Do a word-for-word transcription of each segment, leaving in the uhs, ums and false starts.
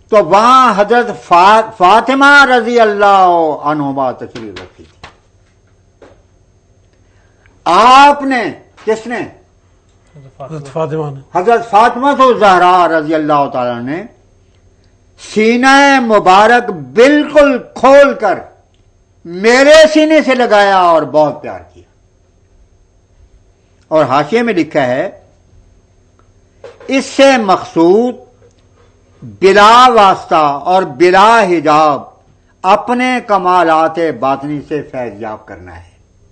تو وہاں حضرت فاطمہ رضی اللہ عنہما تشریف رکھی تھی. آپ نے کس نے حضرت فاطمہ نے حضرت فاطمہ تو زہرا رضی اللہ تعالی نے سینہ مبارک بالکل کھول کر میرے سینے سے لگایا اور بہت پیار کیا. اور حاشیے میں لکھا ہے اس سے مقصود بلا واسطہ اور بلا حجاب اپنے کمالات باطنی سے فیض یاب کرنا ہے.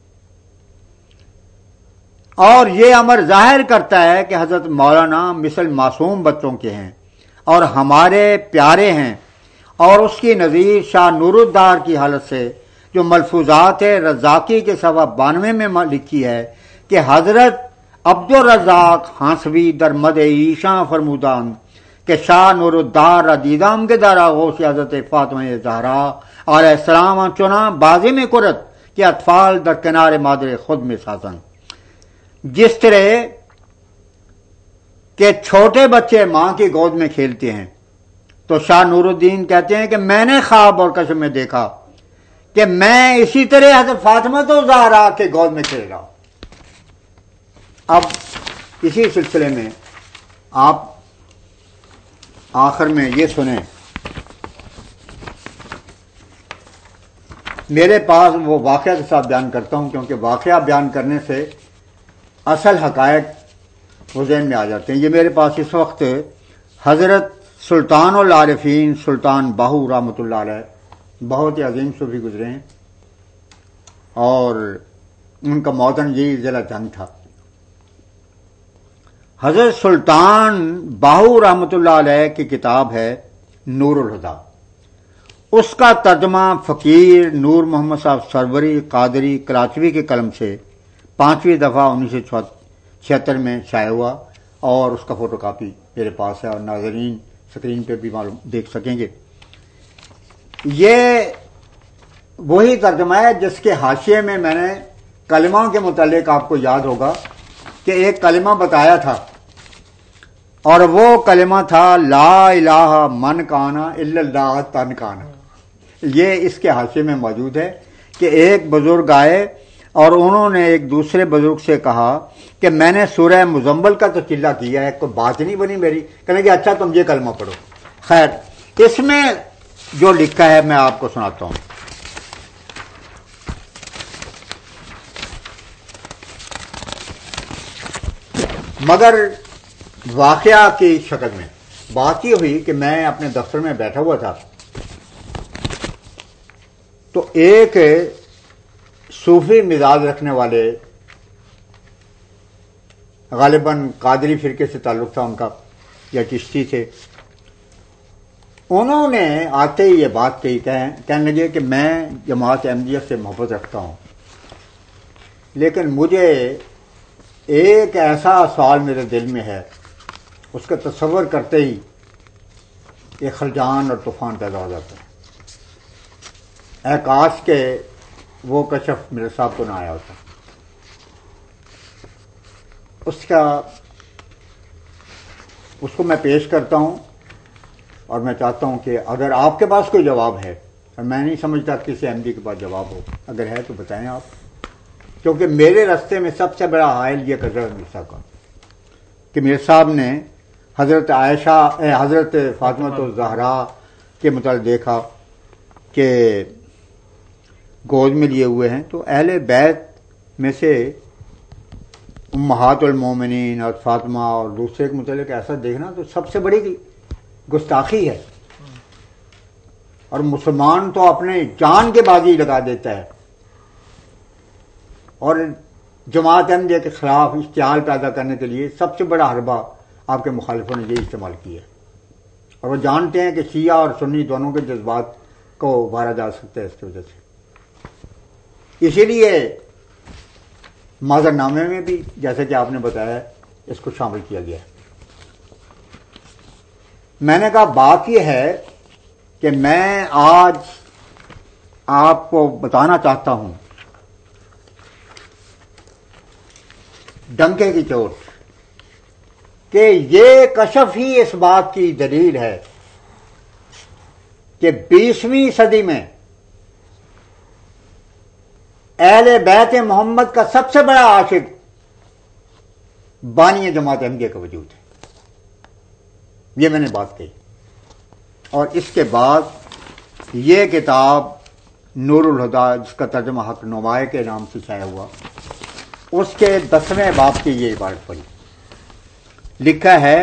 اور یہ امر ظاہر کرتا ہے کہ حضرت مولانا مثل معصوم بچوں کے ہیں اور ہمارے پیارے ہیں. اور اس کی نظیر شاہ نور الدار کی حالت سے جو ملفوظات رزاقی کے صفحہ بانوے میں لکھی ہے کہ حضرت عبد الرزاق ہانسوی در مد ایشاں فرمودان کہ شاہ نور الدار دیدام کے دار آغوش حضرت فاطمہ زہرا علیہ السلام چنا بازی میں کرت کہ اطفال در کنار مادر خود میں سازن. جس طرح کہ چھوٹے بچے ماں کی گود میں کھیلتے ہیں تو شاہ نور الدین کہتے ہیں کہ میں نے خواب اور کشف میں دیکھا کہ میں اسی طرح حضرت فاطمہ تو زہرا کے گود میں کھیل رہا ہوں. اب اسی سلسلے میں آپ آخر میں یہ سنیں، میرے پاس وہ واقعہ کے ساتھ بیان کرتا ہوں کیونکہ واقعہ بیان کرنے سے اصل حقائق وہ ذہن میں آ جاتے ہیں. یہ میرے پاس اس وقت حضرت سلطان العارفین سلطان باہو رحمۃ اللہ علیہ بہت ہی عظیم صوفی گزرے ہیں اور ان کا موطن یہی ضلع جنگ تھا. حضرت سلطان باہو رحمۃ اللہ علیہ کی کتاب ہے نور الہدا. اس کا ترجمہ فقیر نور محمد صاحب سروری قادری کراچوی کے قلم سے پانچویں دفعہ انیس سو چھہتر میں شائع ہوا اور اس کا فوٹو کاپی میرے پاس ہے اور ناظرین سکرین پہ بھی معلوم دیکھ سکیں گے. یہ وہی ترجمہ ہے جس کے حاشیے میں میں نے کلمہ کے متعلق آپ کو یاد ہوگا کہ ایک کلمہ بتایا تھا اور وہ کلمہ تھا لا الہ من کانا الا اللہ تن کانا. یہ اس کے حاشیے میں موجود ہے کہ ایک بزرگ آئے اور انہوں نے ایک دوسرے بزرگ سے کہا کہ میں نے سورہ مزمل کا تو چلہ کیا ہے کوئی بات نہیں بنی میری. کہنے کہ اچھا تم یہ کلمہ پڑھو. خیر اس میں جو لکھا ہے میں آپ کو سناتا ہوں. مگر واقعہ کی شکل میں بات یہ ہوئی کہ میں اپنے دفتر میں بیٹھا ہوا تھا تو ایک صوفی مزاج رکھنے والے غالباً قادری فرقے سے تعلق تھا ان کا یا چشتی سے، انہوں نے آتے ہی یہ بات کہی کہنے لگے کہ میں جماعت احمدیہ سے محبت رکھتا ہوں لیکن مجھے ایک ایسا سوال میرے دل میں ہے اس کا تصور کرتے ہی ایک خلجان اور طوفان پیدا ہو جاتا ہے. اے کاش کے وہ کشف میرے صاحب کو نہ آیا ہوتا. اس کا اس کو میں پیش کرتا ہوں اور میں چاہتا ہوں کہ اگر آپ کے پاس کوئی جواب ہے، اور میں نہیں سمجھتا کسی احمدی کے پاس جواب ہو، اگر ہے تو بتائیں آپ، کیونکہ میرے راستے میں سب سے بڑا حائل یہ حضرت میر صاحب کا کہ میر صاحب نے حضرت عائشہ حضرت فاطمہ الزہرا کے متعلق دیکھا کہ گود میں لیے ہوئے ہیں تو اہل بیت میں سے امہات المومنین اور فاطمہ اور دوسرے کے متعلق ایسا دیکھنا تو سب سے بڑی گستاخی ہے. اور مسلمان تو اپنے جان کے بازی لگا دیتا ہے اور جماعت احمدیہ کے خلاف اشتعال پیدا کرنے کے لیے سب سے بڑا حربہ آپ کے مخالفوں نے یہ استعمال کیا ہے. اور وہ جانتے ہیں کہ شیعہ اور سنی دونوں کے جذبات کو ابھارا جا سکتا ہے اس کی وجہ سے. اسی لیے معذر نامے میں بھی جیسے کہ آپ نے بتایا اس کو شامل کیا گیا ہے. میں نے کہا بات یہ ہے کہ میں آج آپ کو بتانا چاہتا ہوں ڈنکے کی چوٹ کہ یہ کشف ہی اس بات کی دلیل ہے کہ بیسویں صدی میں اہل بیت محمد کا سب سے بڑا عاشق بانی جماعت احمدیہ کا وجود ہے. یہ میں نے بات کہی. اور اس کے بعد یہ کتاب نور الہدا، جس کا ترجمہ حق نمائے کے نام سے شائع ہوا، اس کے دسویں باب کی یہ عبارت پڑھی. لکھا ہے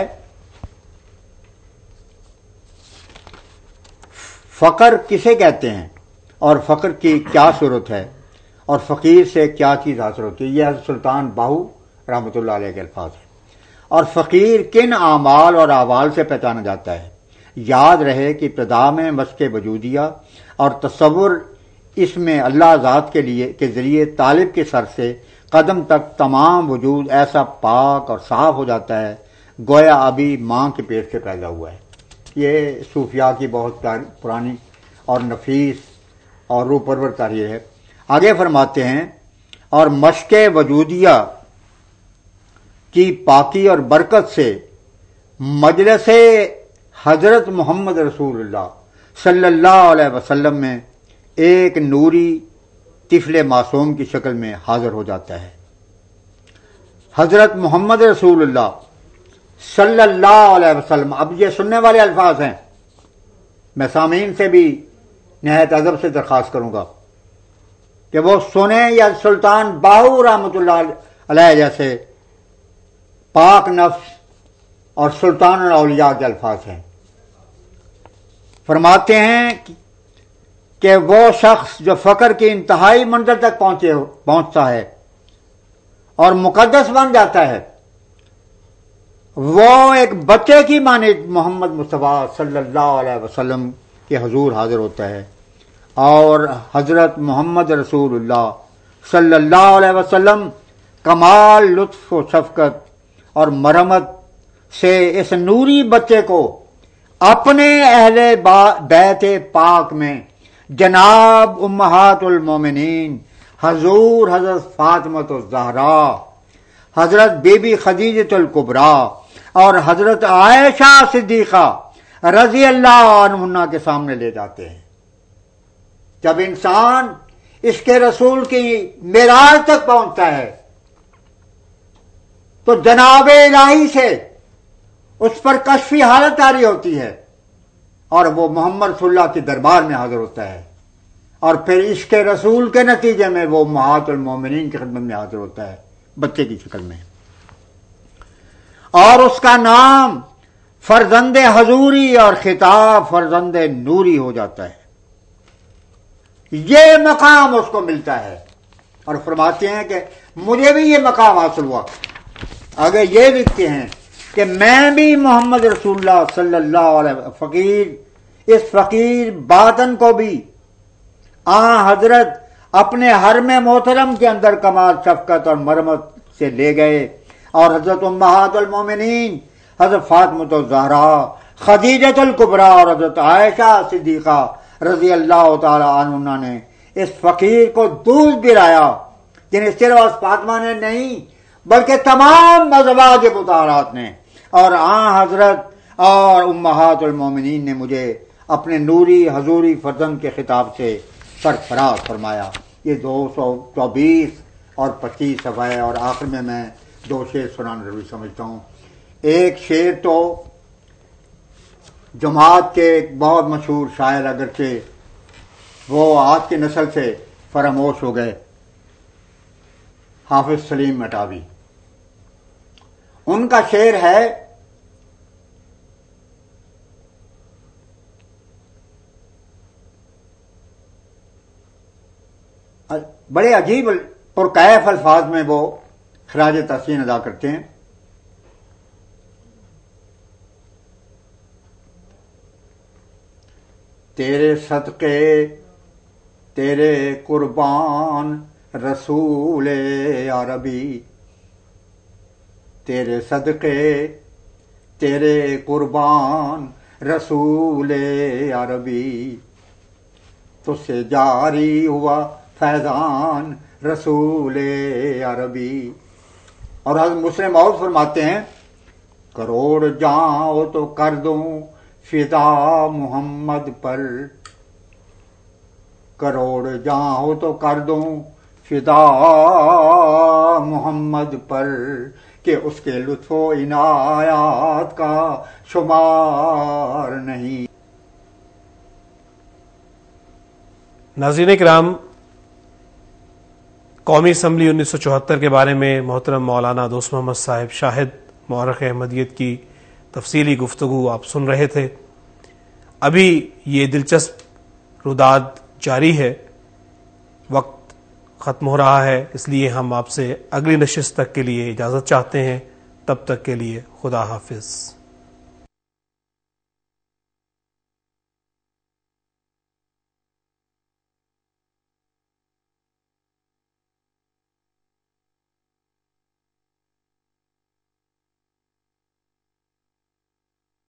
فقر کسے کہتے ہیں اور فقر کی کیا صورت ہے اور فقیر سے کیا چیز حاصل ہوتی ہے. یہ حضرت سلطان باہو رحمۃ اللہ علیہ کے الفاظ ہیں. اور فقیر کن اعمال اور احوال سے پہچانا جاتا ہے؟ یاد رہے کہ ابتدا میں مشق وجودیہ اور تصور اس میں اللہ ذات کے لیے کے ذریعے طالب کے سر سے قدم تک تمام وجود ایسا پاک اور صاف ہو جاتا ہے گویا ابھی ماں کے پیٹ سے پیدا ہوا ہے. یہ صوفیاء کی بہت پرانی اور نفیس اور روح پرور تحریر ہے. آگے فرماتے ہیں اور مشق وجودیہ کی پاکی اور برکت سے مجلس حضرت محمد رسول اللہ صلی اللہ علیہ وسلم میں ایک نوری طفل معصوم کی شکل میں حاضر ہو جاتا ہے. حضرت محمد رسول اللہ صلی اللہ علیہ وسلم، اب یہ سننے والے الفاظ ہیں، میں سامعین سے بھی نہایت ادب سے درخواست کروں گا کہ وہ سنیں. یا سلطان باہو رحمۃ اللہ علیہ جیسے پاک نفس اور سلطان الاولیاء کے الفاظ ہیں. فرماتے ہیں کہ وہ شخص جو فقر کی انتہائی منزل تک پہنچے پہنچتا ہے اور مقدس بن جاتا ہے، وہ ایک بچے کی مانند محمد مصطفیٰ صلی اللہ علیہ وسلم کے حضور حاضر ہوتا ہے. اور حضرت محمد رسول اللہ صلی اللہ علیہ وسلم کمال لطف و شفقت اور مرحمت سے اس نوری بچے کو اپنے اہل بیت پاک میں جناب امہات المومنین حضور حضرت فاطمہ الزہرا، حضرت بی بی خدیجہ الکبریٰ اور حضرت عائشہ صدیقہ رضی اللہ عنہا کے سامنے لے جاتے ہیں. جب انسان اس کے رسول کی معراج تک پہنچتا ہے تو جناب الہی سے اس پر کشفی حالت آری ہوتی ہے اور وہ محمد صلی اللہ کے دربار میں حاضر ہوتا ہے. اور پھر عشق رسول کے نتیجے میں وہ امہات المومنین کی خدمت میں حاضر ہوتا ہے بچے کی شکل میں، اور اس کا نام فرزند حضوری اور خطاب فرزند نوری ہو جاتا ہے. یہ مقام اس کو ملتا ہے. اور فرماتے ہیں کہ مجھے بھی یہ مقام حاصل ہوا. آگے یہ لکھتے ہیں کہ میں بھی محمد رسول اللہ صلی اللہ علیہ وسلم فقیر اس فقیر باطن کو بھی آن حضرت اپنے حرم محترم کے اندر کمال شفقت اور مرمت سے لے گئے اور حضرت امہات المومنین حضرت فاطمہ الزہرا، خدیجہ الکبریٰ اور حضرت عائشہ صدیقہ رضی اللہ تعالی عنہ نے اس فقیر کو دودھ پلایا، جنہیں صرف فاطمہ نے نہیں بلکہ تمام ازواج مطہرات نے، اور آن حضرت اور امہات المومنین نے مجھے اپنے نوری حضوری فرزند کے خطاب سے سرفراز فرمایا. یہ دو سو چوبیس اور پچیس صفحے. اور آخر میں میں دو شعر سنانا ضروری سمجھتا ہوں. ایک شعر تو جماعت کے ایک بہت مشہور شاعر اگرچہ وہ آج کی نسل سے فراموش ہو گئے، حافظ سلیم مٹاوی، ان کا شعر ہے بڑے عجیب پرکیف الفاظ میں وہ خراج تحسین ادا کرتے ہیں. تیرے صدقے تیرے قربان رسول عربی، تیرے صدقے تیرے قربان رسول عربی، تجھ سے جاری ہوا فیضان رسول عربی. اور حضرت مسلم موعود فرماتے ہیں کروڑ جاؤ تو کر دوں فدا محمد پر، کروڑ جہاں ہو تو کر دوں فدا محمد پر، کہ اس کے لطف و عنایات کا شمار نہیں۔ ناظرین کرام، قومی اسمبلی انیس سو چوہتر کے بارے میں محترم مولانا دوست محمد صاحب شاہد مورخ احمدیت کی تفصیلی گفتگو آپ سن رہے تھے۔ ابھی یہ دلچسپ روداد جاری ہے، وقت ختم ہو رہا ہے، اس لیے ہم آپ سے اگلی نشست تک کے لیے اجازت چاہتے ہیں۔ تب تک کے لیے خدا حافظ۔